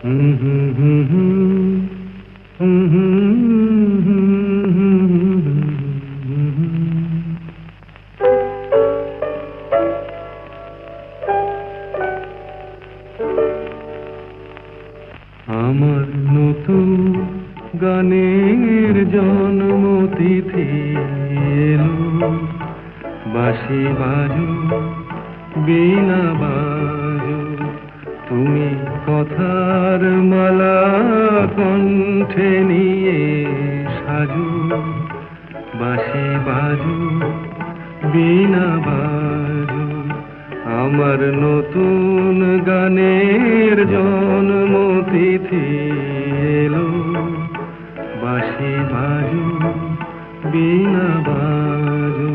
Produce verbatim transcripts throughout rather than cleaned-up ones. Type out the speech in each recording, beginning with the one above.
আমার নতুন গানের জন্মতিথি এলো, বাঁশি বাজো বীণা বাজো, তুমি কথার মালা কণ্ঠে নিয়ে সাজো, বাঁশি বাজো বীণা বাজো, আমার নতুন গানের জন্মতিথি এলো, বাঁশি বাজো বীণা বাজো।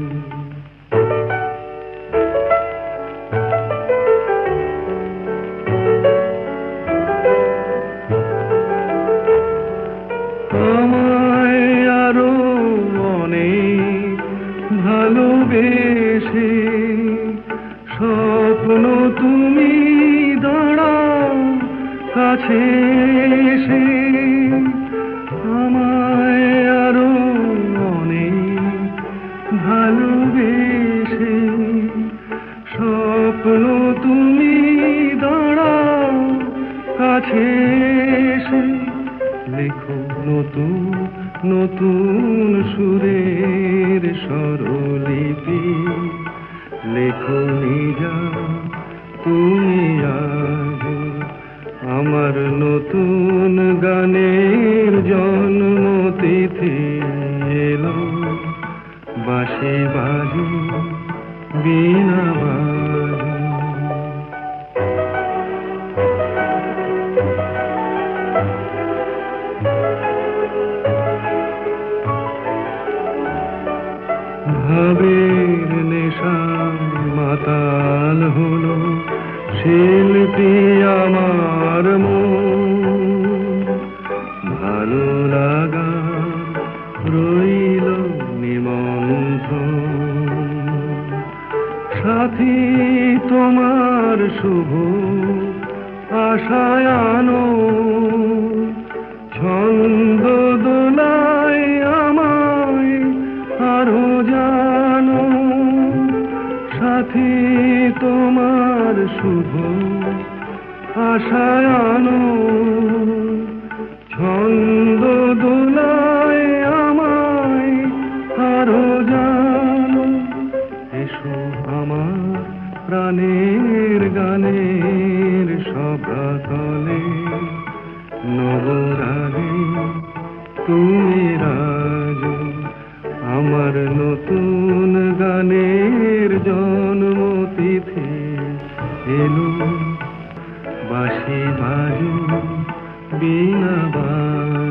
আমায় আরো অনেক ভালোবেসে স্বপ্ন তুমি দাঁড়াও কাছে এসে, আমায় আরো অনেক ভালোবেসে স্বপ্ন তুমি দাঁড়াও কাছে এসে, লেখো নতুন নতুন সুরের স্বরলিপি, লেখো নিজা তুমি আজ আমার নতুন গানের জন্মতিথি এলো, বাঁশি বাজো বীণা বাজো। ভাবের নেশা মাতাল হলো শিল্পী আমার মন, ভালো লাগা রইল নিমন্ত্রণ, সাথী তোমার শুভ আশায় আনো, ছন্দ দোলায় আমায় আরো জানো, সাথী তোমার শুভ আশায় আনো, ছন্দ দোলায় আমায় আরো জানো, এসো আমার প্রাণের গানের সভাতলে, নবরাগে তুমি রাজো, আমার নতুন গানের জন্মতিথি এলো, বাঁশি বাজো বীণা বাজো।